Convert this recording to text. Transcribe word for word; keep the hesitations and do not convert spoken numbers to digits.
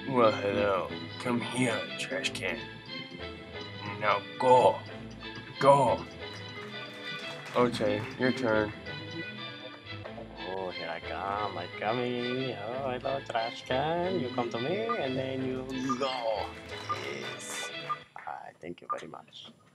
Well, hello. Come here, trash can. Now go. Go. Okay, your turn. Oh, here I come. I'm coming. Oh, hello, trash can. You come to me and then you go. Yes. Ah, thank you very much.